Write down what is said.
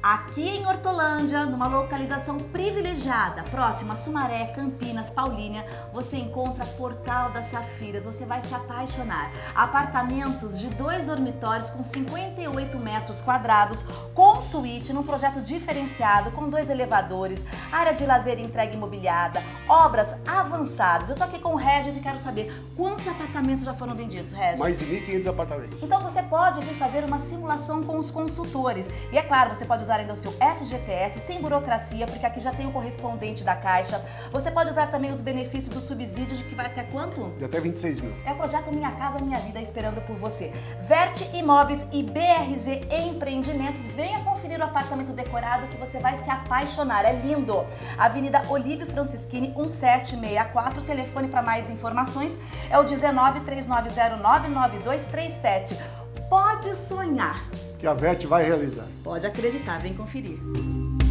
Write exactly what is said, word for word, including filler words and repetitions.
Aqui em Hortolândia, numa localização privilegiada, próxima a Sumaré, Campinas, Paulínia, você encontra Portal das Safiras. Você vai se apaixonar. Apartamentos de dois dormitórios com cinquenta e oito metros quadrados, com suíte, num projeto diferenciado, com dois elevadores, área de lazer e entrega imobiliada, obras avançadas. Eu tô aqui com o Regis e quero saber quantos apartamentos já foram vendidos, Regis? Mais de mil e quinhentos apartamentos. Então você pode vir fazer uma simulação com os consultores. E é claro, você pode usar ainda o seu F G T S sem burocracia, porque aqui já tem o correspondente da Caixa. Você pode usar também os benefícios do subsídio, de que vai até quanto? De até vinte e seis mil. É o projeto Minha Casa Minha Vida esperando por você. Verte Imóveis e B R Z Empreendimentos. Venha conferir o apartamento decorado que você vai se apaixonar. É lindo! Avenida Olívio Francischini, um sete seis quatro. Telefone para mais informações é o dezenove, três nove zero nove, nove dois três sete. Pode sonhar. Que a Verte vai realizar. Pode acreditar, vem conferir.